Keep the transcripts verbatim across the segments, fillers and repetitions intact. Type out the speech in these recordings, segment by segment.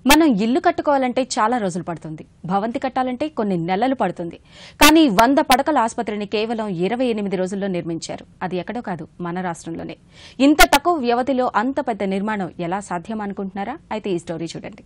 మనం ఇల్లు కట్టుకోవాలంటే చాలా రోజులు పడుతుంది. భవంతి కట్టాలంటే కొన్ని నెలలు పడుతుంది. కానీ వంద పడకల ఆసుపత్రిని కేవలం ఇరవై ఎనిమిది రోజుల్లో నిర్మించారు. అది ఎక్కడో కాదు, మన రాష్ట్రంలోనే. ఇంత తక్కువ వ్యవధిలో అంత పెద్ద నిర్మాణం ఎలా సాధ్యం అనుకుంటున్నారా? అయితే ఈ స్టోరీ చూడండి.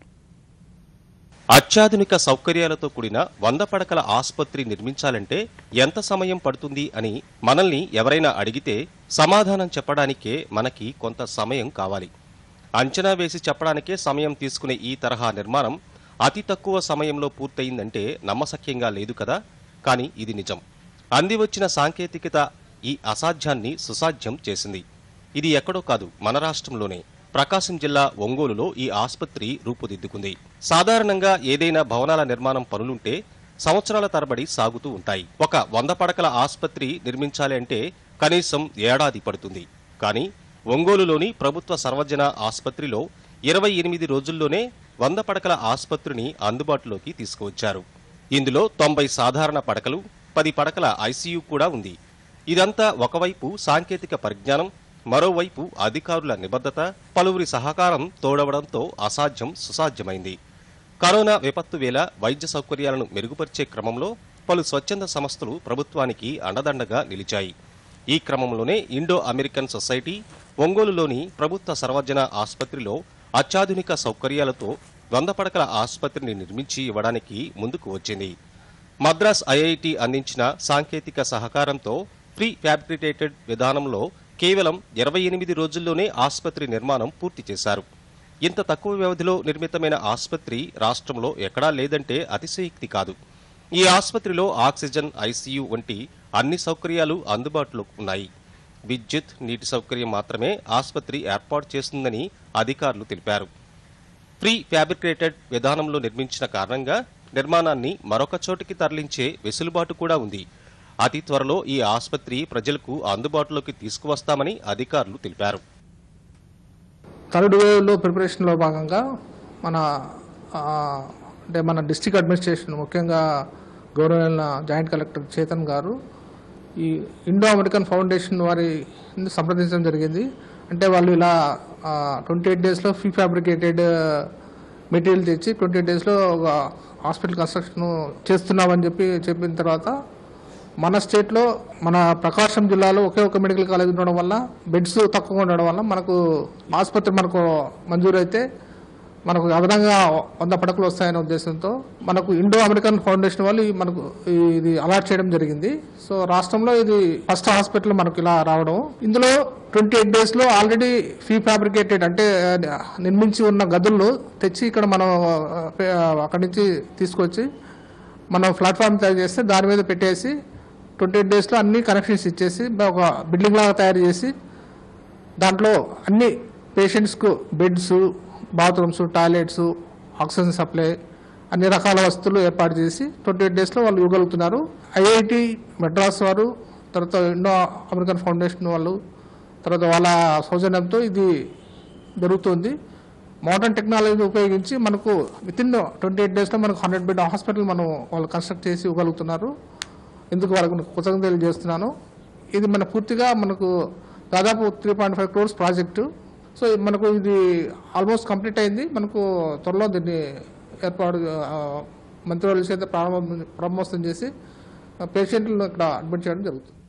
అత్యాధునిక సౌకర్యాలతో కూడిన వంద పడకల ఆసుపత్రి నిర్మించాలంటే ఎంత సమయం పడుతుంది అని మనల్ని ఎవరైనా అడిగితే సమాధానం చెప్పడానికే మనకి కొంత సమయం కావాలి. అంచనా వేసి చెప్పడానికే సమయం తీసుకునే ఈ తరహా నిర్మాణం అతి తక్కువ సమయంలో పూర్తయిందంటే నమ్మశక్యంగా లేదు కదా. కానీ ఇది నిజం. అందివచ్చిన సాంకేతికత ఈ అసాధ్యాన్ని సుసాధ్యం చేసింది. ఇది ఎక్కడో కాదు, మన రాష్ట్రంలోనే. ప్రకాశం జిల్లా ఒంగోలులో ఈ ఆసుపత్రి రూపుదిద్దుకుంది. సాధారణంగా ఏదైనా భవనాల నిర్మాణం పనులుంటే సంవత్సరాల తరబడి సాగుతూ ఉంటాయి. ఒక వంద పడకల ఆసుపత్రి నిర్మించాలి అంటే కనీసం ఏడాది పడుతుంది. కానీ ఒంగోలులోని ప్రభుత్వ సర్వజన ఆసుపత్రిలో ఇరవై ఎనిమిది రోజుల్లోనే వంద పడకల ఆసుపత్రిని అందుబాటులోకి తీసుకువచ్చారు. ఇందులో తొంభై సాధారణ పడకలు, పది పడకల ఐసీయూ కూడా ఉంది. ఇదంతా ఒకవైపు సాంకేతిక పరిజ్ఞానం, మరోవైపు అధికారుల నిబద్ధత, పలువురి సహకారం తోడవడంతో అసాధ్యం సుసాధ్యమైంది. కరోనా విపత్తు వేళ వైద్య సౌకర్యాలను మెరుగుపరిచే క్రమంలో పలు స్వచ్ఛంద సంస్థలు ప్రభుత్వానికి అండదండగా నిలిచాయి. ఈ క్రమంలోనే ఇండో అమెరికన్ సొసైటీ ఒంగోలులోని ప్రభుత్వ సర్వజన ఆసుపత్రిలో అత్యాధునిక సౌకర్యాలతో వంద పడకల ఆసుపత్రిని నిర్మించి ఇవ్వడానికి ముందుకు వచ్చింది. మద్రాస్ ఐఐటి అందించిన సాంకేతిక సహకారంతో ప్రీ ఫ్యాబ్రికేటెడ్ విధానంలో కేవలం ఇరవై ఎనిమిది రోజుల్లోనే ఆసుపత్రి నిర్మాణం పూర్తి చేశారు. ఇంత తక్కువ వ్యవధిలో నిర్మితమైన ఆసుపత్రి రాష్ట్రంలో ఎక్కడా లేదంటే అతిశయోక్తి కాదు. ఈ ఆసుపత్రిలో ఆక్సిజన్, ఐసీయూ వంటి అన్ని సౌకర్యాలు అందుబాటులో ఉన్నాయి. విద్యుత్, నీటి సౌకర్యం మాత్రమే ఆసుపత్రి ఏర్పాటు చేస్తుందని అధికారులు తెలిపారు. ప్రీ ఫ్యాబ్రికేటెడ్ విధానంలో నిర్మించిన కారణంగా నిర్మాణాన్ని మరొక చోటికి తరలించే వెసులుబాటు కూడా ఉంది. అతి త్వరలో ఈ ఆసుపత్రి ప్రజలకు అందుబాటులోకి తీసుకువస్తామని అధికారులు తెలిపారు. థర్డ్ వేవ్లో ప్రిపరేషన్లో భాగంగా మన అంటే మన డిస్ట్రిక్ట్ అడ్మినిస్ట్రేషన్, ముఖ్యంగా గౌరవనీయ జాయింట్ కలెక్టర్ చేతన్ గారు ఈ ఇండో అమెరికన్ ఫౌండేషన్ వారి సంప్రదించడం జరిగింది. అంటే వాళ్ళు ఇలా ట్వంటీ ఎయిట్ డేస్లో ప్రీ ఫ్యాబ్రికేటెడ్ మెటీరియల్ తెచ్చి ట్వంటీ ఎయిట్ డేస్లో ఒక హాస్పిటల్ కన్స్ట్రక్షన్ చేస్తున్నామని చెప్పి చెప్పిన తర్వాత మన స్టేట్లో మన ప్రకాశం జిల్లాలో ఒకే ఒక మెడికల్ కాలేజ్ ఉండడం వల్ల, బెడ్స్ తక్కువగా ఉండడం వల్ల మనకు ఆసుపత్రి మనకు మంజూరు అయితే మనకు అదనంగా వంద పడకలు వస్తాయనే ఉద్దేశంతో మనకు ఇండో అమెరికన్ ఫౌండేషన్ వాళ్ళు మనకు ఇది అలాట్ చేయడం జరిగింది. సో రాష్ట్రంలో ఇది ఫస్ట్ హాస్పిటల్ మనకు ఇలా రావడం. ఇందులో ట్వంటీ ఎయిట్ డేస్ లో ఆల్రెడీ ప్రీ ఫ్యాబ్రికేటెడ్ అంటే నిర్మించి ఉన్న గదుల్లో తెచ్చి ఇక్కడ మనం అక్కడి నుంచి తీసుకొచ్చి మనం ప్లాట్ఫామ్ తయారు చేస్తే దాని మీద పెట్టేసి ట్వంటీ ఎయిట్ డేస్లో అన్ని కనెక్షన్స్ ఇచ్చేసి ఒక బిల్డింగ్ లాగా తయారు చేసి దాంట్లో అన్ని పేషెంట్స్కు beds, bathrooms, toilets, oxygen supply అన్ని రకాల వస్తువులు ఏర్పాటు చేసి ట్వంటీ ఎయిట్ డేస్లో వాళ్ళు ఇవ్వగలుగుతున్నారు. ఐఐటి మద్రాస్ వారు, తర్వాత ఇండో అమెరికన్ ఫౌండేషన్ వాళ్ళు, తర్వాత వాళ్ళ సౌజన్యంతో ఇది జరుగుతుంది. మోడర్న్ టెక్నాలజీని ఉపయోగించి మనకు విత్ ఇన్ ట్వంటీ ఎయిట్ డేస్లో మనకు హండ్రెడ్ బెడ్ హాస్పిటల్ మనం వాళ్ళు కన్స్ట్రక్ట్ చేసి ఇవ్వగలుగుతున్నారు. ఎందుకు వాళ్ళకు కృతజ్ఞతలు చేస్తున్నాను. ఇది మన పూర్తిగా మనకు దాదాపు three point five crores project. So మనకు ఇది ఆల్మోస్ట్ కంప్లీట్ అయింది. మనకు త్వరలో దీన్ని ఏర్పాటు మంత్రివర్యుల చేత ప్రారంభం ప్రారంభోత్సవం చేసి పేషెంట్లను ఇక్కడ అడ్మిట్ చేయడం జరుగుతుంది.